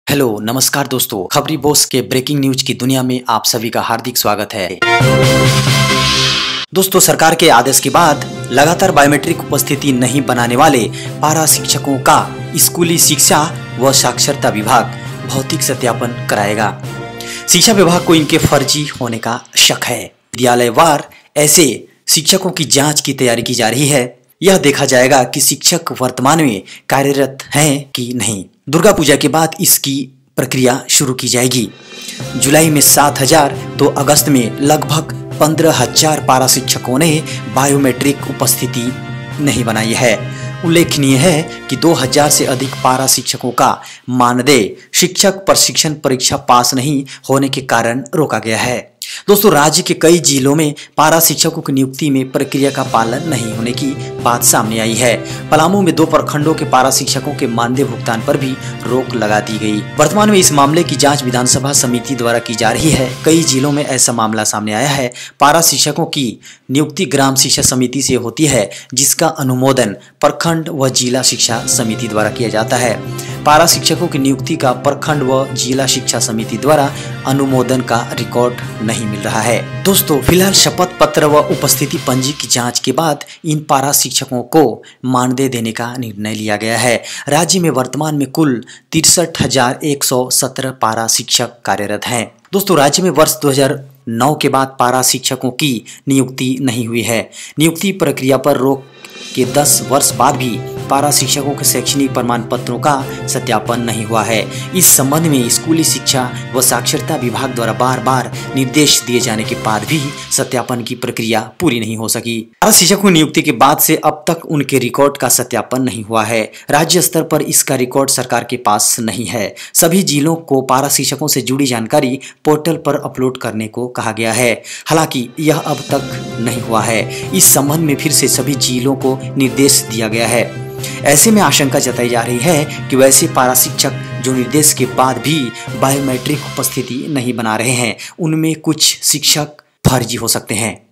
Hello नमस्कार दोस्तों, खबरी बॉस के ब्रेकिंग न्यूज की दुनिया में आप सभी का हार्दिक स्वागत है। दोस्तों, सरकार के आदेश के बाद लगातार बायोमेट्रिक उपस्थिति नहीं बनाने वाले पारा शिक्षकों का स्कूली शिक्षा व साक्षरता विभाग भौतिक सत्यापन कराएगा। शिक्षा विभाग को इनके फर्जी होने का शक है। विद्यालयवार ऐसे शिक्षकों की जांच की तैयारी की जा रही है। यह देखा जाएगा कि शिक्षक वर्तमान में कार्यरत हैं कि नहीं। दुर्गा पूजा के बाद इसकी प्रक्रिया शुरू की जाएगी। जुलाई में 7,000 तो अगस्त में लगभग 15,000 पारा शिक्षकों ने बायोमेट्रिक उपस्थिति नहीं बनाई है। उल्लेखनीय है कि 2,000 से अधिक पारा शिक्षकों का मानदेय शिक्षक प्रशिक्षण परीक्षा पास नहीं होने के कारण रोका गया है। दोस्तों, राज्य के कई जिलों में पारा शिक्षकों की नियुक्ति में प्रक्रिया का पालन नहीं होने की बात सामने आई है। पलामू में 2 प्रखंडों के पारा शिक्षकों के मानदेय भुगतान पर भी रोक लगा दी गई। वर्तमान में इस मामले की जांच विधानसभा समिति द्वारा की जा रही है। कई जिलों में ऐसा मामला सामने आया है। पारा शिक्षकों की नियुक्ति ग्राम शिक्षा समिति से होती है, जिसका अनुमोदन प्रखंड व जिला शिक्षा समिति द्वारा किया जाता है। पारा शिक्षकों की नियुक्ति का प्रखंड व जिला शिक्षा समिति द्वारा अनुमोदन का रिकॉर्ड नहीं मिल रहा है। दोस्तों, फिलहाल शपथ पत्र व उपस्थिति पंजी की जांच के बाद इन पारा शिक्षकों को मानदेय देने का निर्णय लिया गया है। राज्य में वर्तमान में कुल 63,117 पारा शिक्षक कार्यरत हैं। दोस्तों, राज्य में वर्ष 2009 के बाद पारा शिक्षकों की नियुक्ति नहीं हुई है। नियुक्ति प्रक्रिया पर रोक के 10 वर्ष बाद भी पारा शिक्षकों के शैक्षणिक प्रमाण पत्रों का सत्यापन नहीं हुआ है। इस संबंध में स्कूली शिक्षा व साक्षरता विभाग द्वारा बार बार निर्देश दिए जाने के बाद भी सत्यापन की प्रक्रिया पूरी नहीं हो सकी। पारा शिक्षकों की नियुक्ति के बाद से अब तक उनके रिकॉर्ड का सत्यापन नहीं हुआ है। राज्य स्तर पर इसका रिकॉर्ड सरकार के पास नहीं है। सभी जिलों को पारा शिक्षकों से जुड़ी जानकारी पोर्टल पर अपलोड करने को कहा गया है। हालांकि यह अब तक नहीं हुआ है। इस संबंध में फिर से सभी जिलों को निर्देश दिया गया है। ऐसे में आशंका जताई जा रही है कि वैसे पारा शिक्षक जो निर्देश के बाद भी बायोमेट्रिक उपस्थिति नहीं बना रहे हैं, उनमें कुछ शिक्षक फर्जी हो सकते हैं।